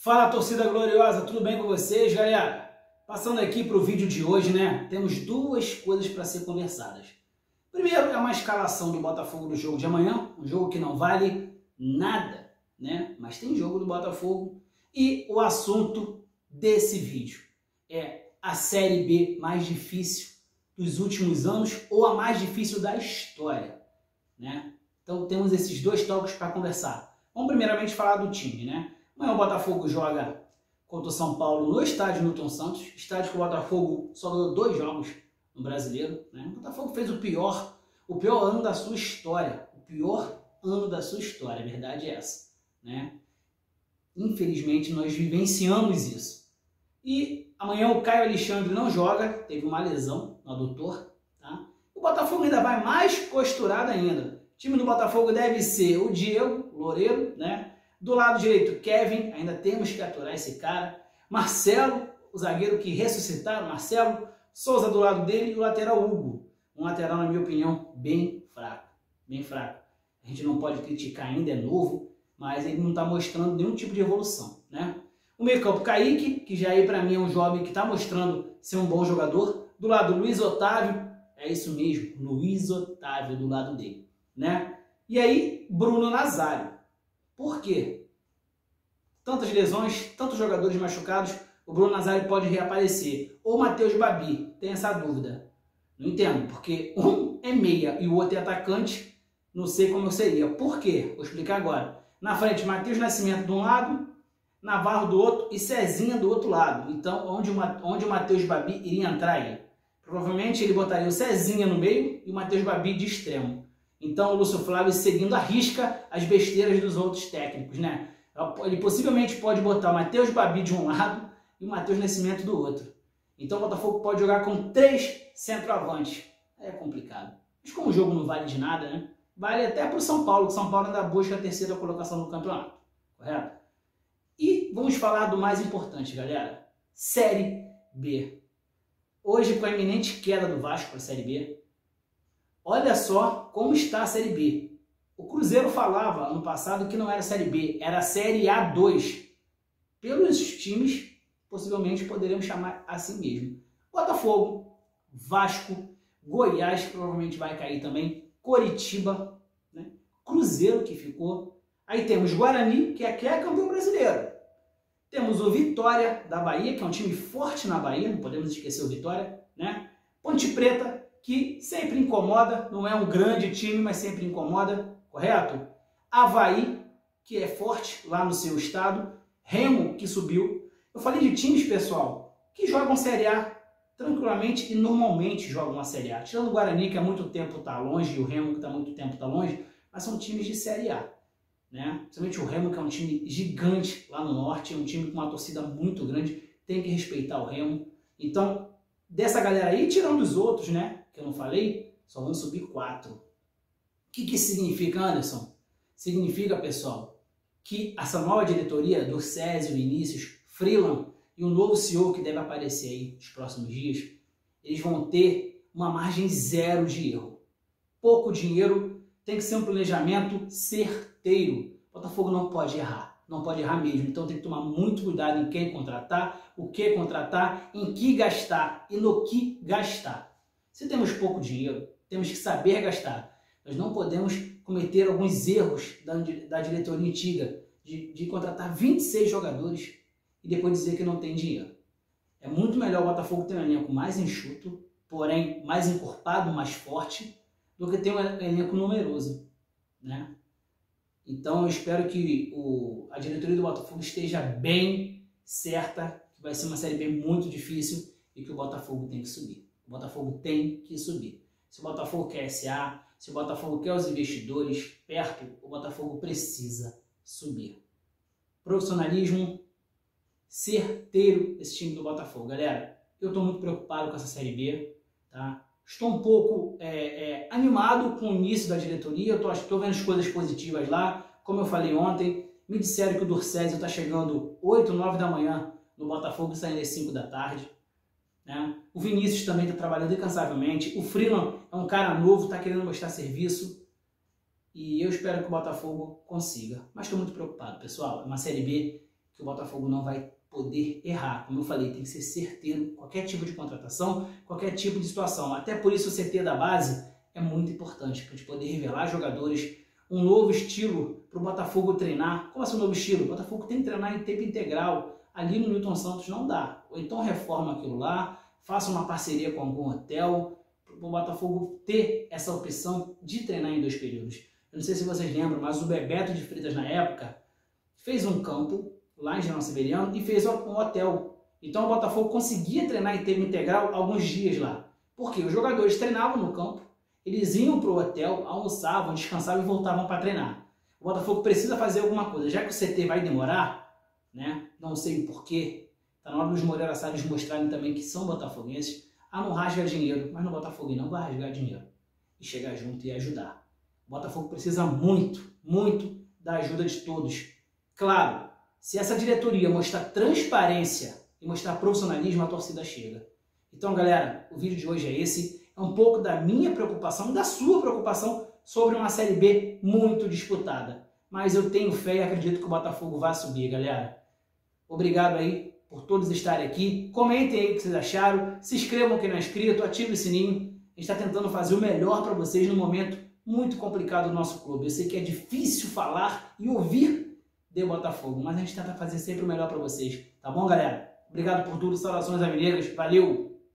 Fala, torcida gloriosa, tudo bem com vocês, galera? Passando aqui para o vídeo de hoje, né? Temos duas coisas para ser conversadas. Primeiro é uma escalação do Botafogo do jogo de amanhã, um jogo que não vale nada, né? Mas tem jogo do Botafogo. E o assunto desse vídeo é a Série B mais difícil dos últimos anos ou a mais difícil da história, né? Então temos esses dois tópicos para conversar. Vamos primeiramente falar do time, né? Amanhã o Botafogo joga contra o São Paulo no estádio Newton Santos, estádio que o Botafogo só ganhou 2 jogos no Brasileiro, né? O Botafogo fez o pior ano da sua história, o pior ano da sua história, a verdade é essa, né? Infelizmente nós vivenciamos isso. E amanhã o Caio Alexandre não joga, teve uma lesão no adutor, tá? O Botafogo ainda vai mais costurado ainda. O time do Botafogo deve ser o Diego Loureiro, né? Do lado direito, Kevin, ainda temos que aturar esse cara. Marcelo, o zagueiro que ressuscitaram, Marcelo. Souza do lado dele e o lateral Hugo. Um lateral, na minha opinião, bem fraco. Bem fraco. A gente não pode criticar ainda, é novo, mas ele não está mostrando nenhum tipo de evolução, né? O meio-campo, Kaique, que já aí para mim é um jovem que está mostrando ser um bom jogador. Do lado, Luiz Otávio, é isso mesmo, Luiz Otávio do lado dele, né? E aí, Bruno Nazário. Por quê? Tantas lesões, tantos jogadores machucados, o Bruno Nazário pode reaparecer. Ou o Matheus Babi, tem essa dúvida. Não entendo, porque um é meia e o outro é atacante, não sei como seria. Por quê? Vou explicar agora. Na frente, Matheus Nascimento de um lado, Navarro do outro e Cezinha do outro lado. Então, onde o Matheus Babi iria entrar aí? Provavelmente ele botaria o Cezinha no meio e o Matheus Babi de extremo. Então o Lúcio Flávio seguindo à risca as besteiras dos outros técnicos, né? Ele possivelmente pode botar o Matheus Babi de um lado e o Matheus Nascimento do outro. Então o Botafogo pode jogar com 3 centroavantes. É complicado. Mas como o jogo não vale de nada, né? Vale até para o São Paulo, que o São Paulo ainda busca a 3ª colocação no campeonato. Correto? E vamos falar do mais importante, galera. Série B. Hoje, com a iminente queda do Vasco para a Série B, olha só como está a Série B. O Cruzeiro falava ano passado que não era Série B, era Série A2. Pelos times, possivelmente poderemos chamar assim mesmo. Botafogo, Vasco, Goiás, que provavelmente vai cair também, Coritiba, né? Cruzeiro, que ficou. Aí temos Guarani, que é campeão brasileiro. Temos o Vitória da Bahia, que é um time forte na Bahia, não podemos esquecer o Vitória, né? Ponte Preta, que sempre incomoda, não é um grande time, mas sempre incomoda, correto? Avaí, que é forte lá no seu estado, Remo, que subiu. Eu falei de times, pessoal, que jogam Série A tranquilamente e normalmente jogam a Série A. Tirando o Guarani, que há muito tempo está longe, e o Remo, que está há muito tempo está longe, mas são times de Série A, né? Principalmente o Remo, que é um time gigante lá no norte, é um time com uma torcida muito grande, tem que respeitar o Remo. Então, dessa galera aí, tirando os outros, né, que eu não falei, só vão subir 4. O que significa, Anderson? Significa, pessoal, que essa nova diretoria do Césio, Vinícius, Freeland e um novo CEO que deve aparecer aí nos próximos dias, eles vão ter uma margem zero de erro. Pouco dinheiro, tem que ser um planejamento certeiro. O Botafogo não pode errar. Não pode errar mesmo, então tem que tomar muito cuidado em quem contratar, o que contratar, em que gastar e no que gastar. Se temos pouco dinheiro, temos que saber gastar. Nós não podemos cometer alguns erros da diretoria antiga de contratar 26 jogadores e depois dizer que não tem dinheiro. É muito melhor o Botafogo ter um elenco mais enxuto, porém mais encorpado, mais forte, do que ter um elenco numeroso, né? Então eu espero que a diretoria do Botafogo esteja bem certa, que vai ser uma Série B muito difícil e que o Botafogo tem que subir. O Botafogo tem que subir. Se o Botafogo quer SA, se o Botafogo quer os investidores perto, o Botafogo precisa subir. Profissionalismo certeiro esse time do Botafogo. Galera, eu estou muito preocupado com essa Série B, tá? Estou um pouco animado com o início da diretoria, estou vendo as coisas positivas lá. Como eu falei ontem, me disseram que o Durcésio está chegando 8, 9 da manhã no Botafogo e saindo às 5 da tarde. Né? O Vinícius também está trabalhando incansavelmente. O Freeland é um cara novo, está querendo mostrar serviço. E eu espero que o Botafogo consiga. Mas estou muito preocupado, pessoal. É uma Série B que o Botafogo não vai poder errar. Como eu falei, tem que ser certeiro qualquer tipo de contratação, qualquer tipo de situação. Até por isso o CT da base é muito importante, para a gente poder revelar jogadores, um novo estilo para o Botafogo treinar. Como assim um novo estilo? O Botafogo tem que treinar em tempo integral. Ali no Newton Santos não dá. Ou então reforma aquilo lá, faça uma parceria com algum hotel, para o Botafogo ter essa opção de treinar em 2 períodos. Eu não sei se vocês lembram, mas o Bebeto de Freitas, na época, fez um campo lá em General Severiano e fez um hotel. Então o Botafogo conseguia treinar em tempo integral alguns dias lá. Porque os jogadores treinavam no campo, eles iam para o hotel, almoçavam, descansavam e voltavam para treinar. O Botafogo precisa fazer alguma coisa. Já que o CT vai demorar, né? Não sei o porquê, está na hora dos Moreira Salles mostrarem também que são botafoguenses. Não rasga dinheiro, mas no Botafogo não vai rasgar dinheiro. E chegar junto e ajudar. O Botafogo precisa muito, muito da ajuda de todos. Claro, se essa diretoria mostrar transparência e mostrar profissionalismo, a torcida chega. Então, galera, o vídeo de hoje é esse. É um pouco da minha preocupação e da sua preocupação sobre uma Série B muito disputada. Mas eu tenho fé e acredito que o Botafogo vai subir, galera. Obrigado aí por todos estarem aqui. Comentem aí o que vocês acharam. Se inscrevam quem não é inscrito, ative o sininho. A gente está tentando fazer o melhor para vocês num momento muito complicado do nosso clube. Eu sei que é difícil falar e ouvir de Botafogo, mas a gente tenta fazer sempre o melhor para vocês. Tá bom, galera? Obrigado por tudo. Saudações alvinegras. Valeu!